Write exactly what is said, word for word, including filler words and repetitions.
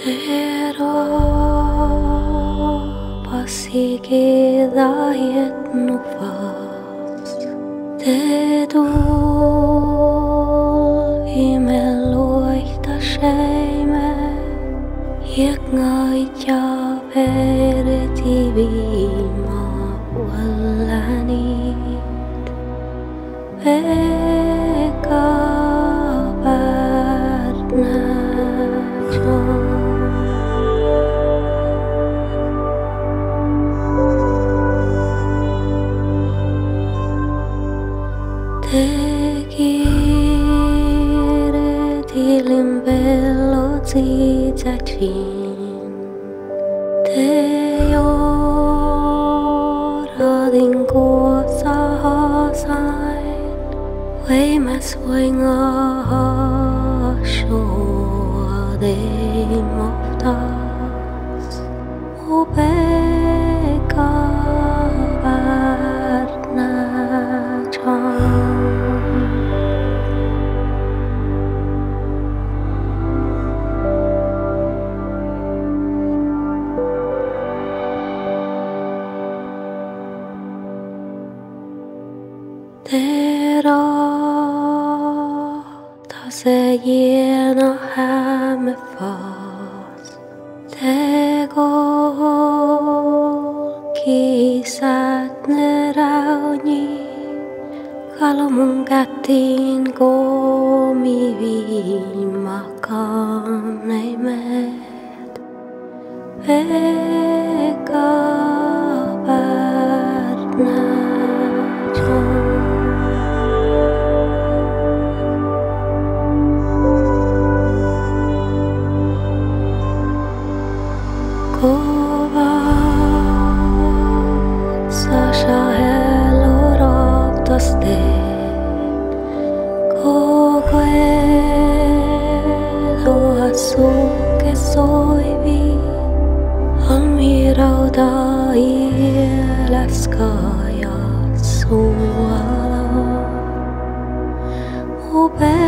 Pero pasikidayet nufas te dul imeloita scheime ik ngaitja vereti vima wallanit veka värna Tegire dilim bello zitachin Te yoradin kuosa hasain Weimas wenga shoa de moftas Ubeka varna chan Tera ta se gena hemme fas Te gol ki satne rauni Kalau mun kättiin komi viimakaan ei meet Veka värna Sasha hello raptaste Kokoe lo asuke soivi Almirauda ielaskaja suala Ube